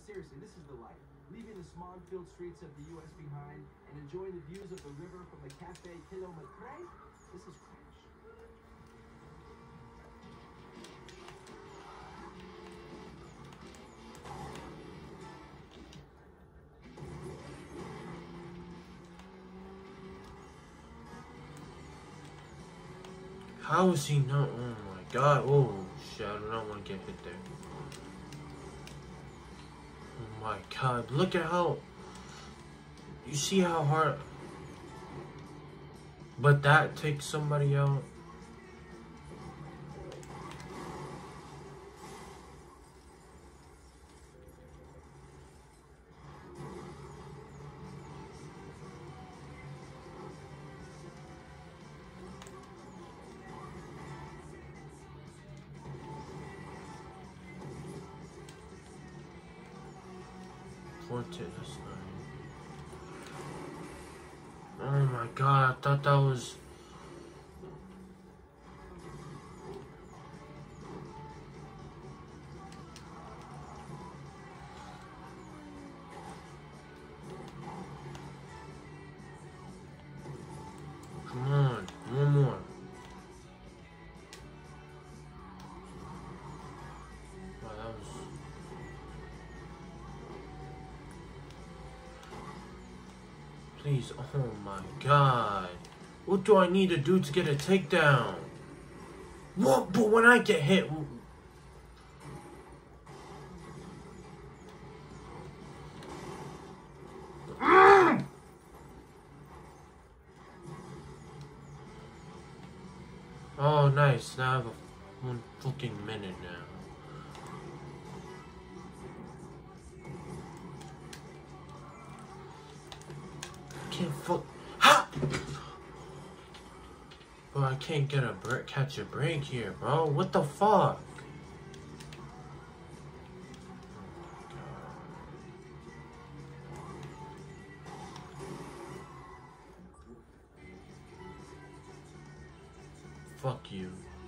seriously, this is the life. Leaving the smog-filled streets of the U.S. behind and enjoying the views of the river from the Cafe Kilometre. This is crash. How is he not? Oh my god. Oh shit, I do not want to get hit there. Oh my god, look at how. You see how hard. But that takes somebody out. Oh my god, I thought that was. Come on, one more. Wow, that was. Please, oh my god. What do I need to do to get a takedown? What? But when I get hit... Oh, nice. Now I have one fucking minute now. Can't fuck. Ha! Bro, I can't get a break, catch a break here, bro. What the fuck? Fuck you.